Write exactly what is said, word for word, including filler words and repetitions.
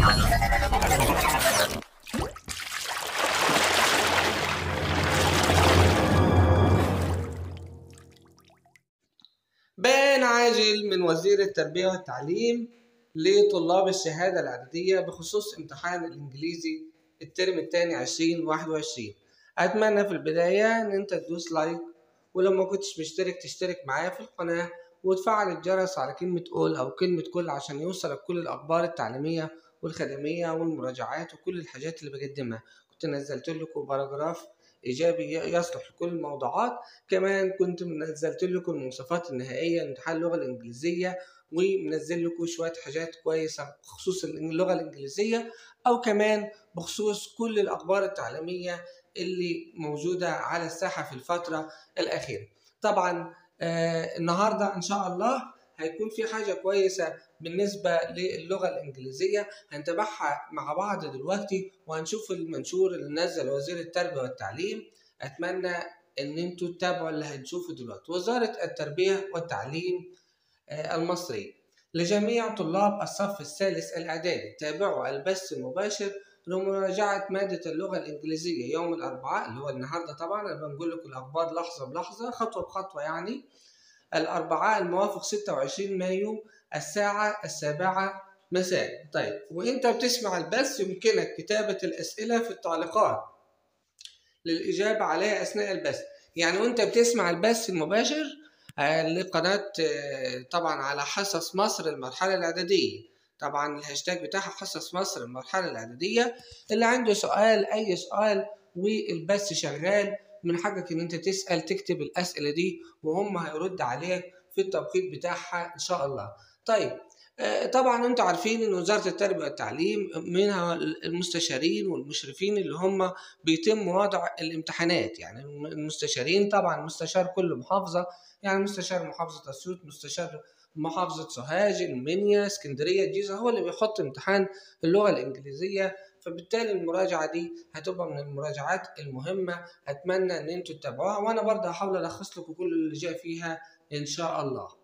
بيان عاجل من وزير التربية والتعليم لطلاب الشهادة الإعدادية بخصوص امتحان الإنجليزي الترم الثاني عشرين واحد وعشرين. أتمنى في البداية إن أنت تدوس لايك، ولو ما كنتش مشترك تشترك معايا في القناة وتفعل الجرس على كلمة أول أو كلمة كل عشان يوصلك كل الأخبار التعليمية والخدمية والمراجعات وكل الحاجات اللي بقدمها. كنت نزلت لكم باراجراف إيجابي يصلح لكل الموضوعات، كمان كنت نزلت لكم المواصفات النهائية لامتحان اللغة الإنجليزية، ومنزل لكم شوية حاجات كويسة بخصوص اللغة الإنجليزية أو كمان بخصوص كل الأخبار التعليمية اللي موجودة على الساحة في الفترة الأخيرة. طبعا آه النهاردة إن شاء الله هيكون في حاجة كويسة بالنسبة للغة الإنجليزية هنتابعها مع بعض دلوقتي، وهنشوف المنشور اللي نزل وزير التربية والتعليم. أتمنى إن انتوا تتابعوا اللي هنشوفه دلوقتي. وزارة التربية والتعليم المصري لجميع طلاب الصف الثالث الإعدادي تابعوا البث المباشر لمراجعة مادة اللغة الإنجليزية يوم الأربعاء اللي هو النهاردة. طبعا أنا بنقول لكم الأخبار لحظة بلحظة خطوة بخطوة، يعني الأربعاء الموافق ستة وعشرين مايو الساعة السابعة مساء. طيب، وإنت بتسمع البث يمكنك كتابة الأسئلة في التعليقات للإجابة عليها أثناء البث. يعني وإنت بتسمع البث المباشر لقناة طبعا على حصص مصر المرحلة الإعدادية، طبعا الهاشتاج بتاعها حصص مصر المرحلة الإعدادية، اللي عنده سؤال أي سؤال والبث شغال من حقك إن أنت تسأل تكتب الأسئلة دي وهم هيرد عليك في التوقيت بتاعها إن شاء الله. طيب طبعا انتوا عارفين ان وزارة التربية والتعليم منها المستشارين والمشرفين اللي هم بيتم وضع الامتحانات. يعني المستشارين طبعا مستشار كل محافظة، يعني مستشار محافظة أسيوط، مستشار محافظة سوهاج، المنيا، اسكندرية، الجيزة، هو اللي بيحط امتحان اللغة الإنجليزية. فبالتالي المراجعة دي هتبقى من المراجعات المهمة. أتمنى إن انتوا تتابعوها، وأنا برضه هحاول ألخص لكم كل اللي جاء فيها إن شاء الله.